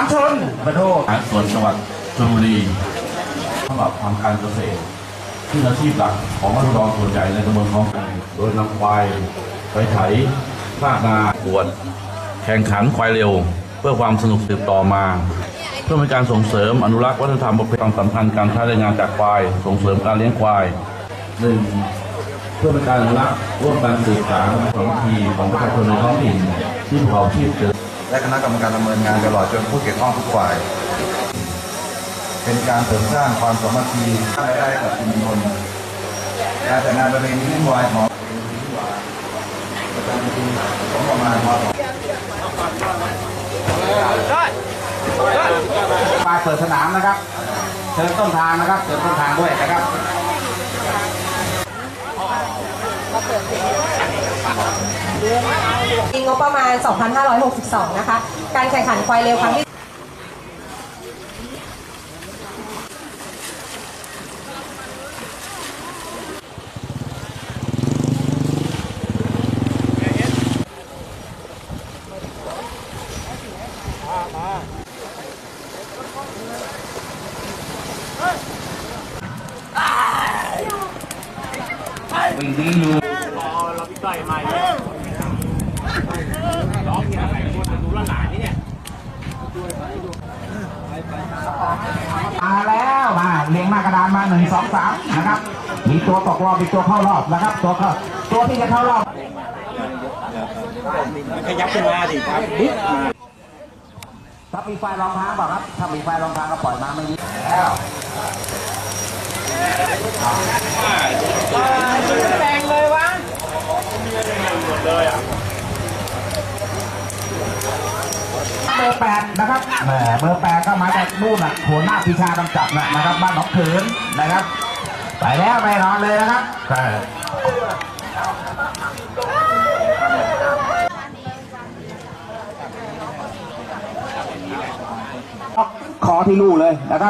ชนประโทษส่วนจังหวัดชลบุรีสำหรับทำการเกษตรที่อาชีพหลักของรัษฎรส่วนใหญ่ในตำบลคลองกันโดยนำควายไปไถซากนาปวดแข่งขันควายเร็วเพื่อความสนุกสืบต่อมาเพื่อเป็นการส่งเสริมอนุรักษ์วัฒนธรรมประเพณีความสำคัญการใช้แรงงานจากควายส่งเสริมการเลี้ยงควาย1. เพื่อเป็นการอนุรักษ์ร่วมกันสืบสานสามัคคีของประชาชนในท้องถิ่นที่ประกอบอาชีพและคณะกรรมการดำเนินงานตลอดจนผู้เกี่ยวข้องทุกฝ่ายเป็นการเสริมสร้างความสามัคคีสร้างรายได้กับชุมชนการจัดงานประเพณีวิ่งวายของประมาณปลายเปิดสนามนะครับเชิญต้นทางนะครับเชิญต้นทางด้วยนะครับงบประมาณ 2,562 นะคะการแข่งขันควายเร็วครั้งที่วิ่งดีอยู่เราพี่ต้อยมาร้องเนี่ยใส่คนดูละหลานนี่เนี่ยมาแล้วมาเรียงหน้ากระดานมา1 2 3นะครับมีตัวตกรอบมีตัวเข้ารอบนะครับตัวที่จะเข้ารอบขยับขึ้นมาสิครับบุ๊บถ้ามีไฟรองเท้าเปล่าครับถ้ามีไฟรองเท้าก็ปล่อยมาไม่มีแล้วแดงเลยวะเบอร์ 8นะครับเบอร์ 8ก็มาจากนู่นน่ะโหหน้าพิชากำจับนะครับบ้านหนองเขินนะครับไปแล้วไปนอนเลยนะครับขอที่ลู่เลยนะครับ